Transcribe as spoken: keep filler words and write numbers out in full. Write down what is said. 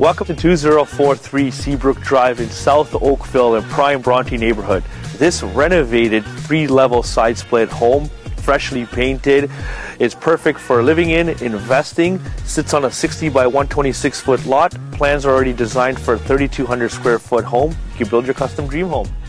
Welcome to two zero four three Seabrook Drive in South Oakville in prime Bronte neighborhood. This renovated three-level side split home, freshly painted, is perfect for living in, investing, sits on a sixty by one twenty-six foot lot. Plans are already designed for a thirty-two hundred square foot home. You can build your custom dream home.